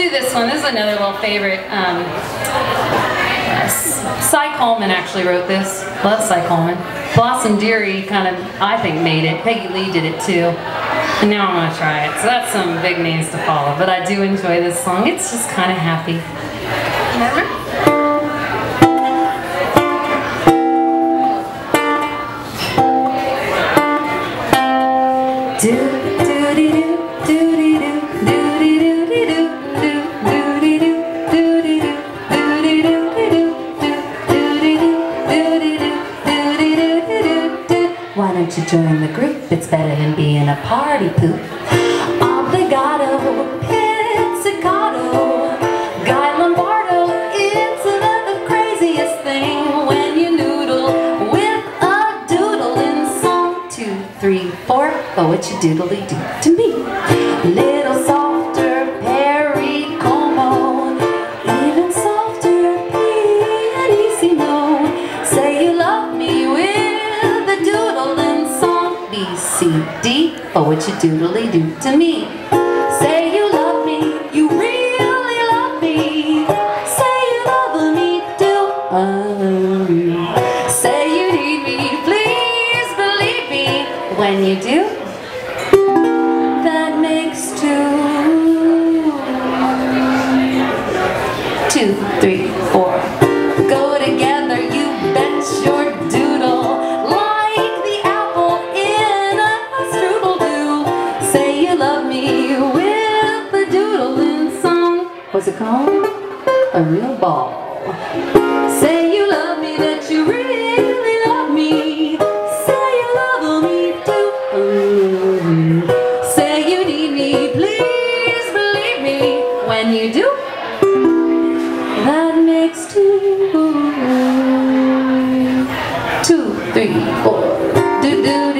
do this one. This is another little favorite. Cy Coleman actually wrote this. Love Cy Coleman. Blossom Dearie kind of, I think, made it. Peggy Lee did it too. And now I'm going to try it. So that's some big names to follow. But I do enjoy this song. It's just kind of happy. Remember? Why don't you join the group? It's better than being a party poop. Obligato, pizzicato, Guy Lombardo, it's the craziest thing when you noodle with a Doodlin Song. 2, 3, 4, oh, what you doodly-do to me. Little softer, Perry Como, even softer, pianissimo. Say you love me with the Doodlin Song. B, C, D, oh, what you doodly-do to me. Say you love me, you really love me. Say you love me too. Say you need me, please believe me. When you do, that makes 2, 3, 4. Go together, you bet your doodle, like the apple in a strudel do. Say you love me with the Doodlin Song. What's it called? A real ball. Say you love me, that you really love me. Say you love me too. Say you need me, please believe me. When you do, that makes 2, 3, 4. Do do.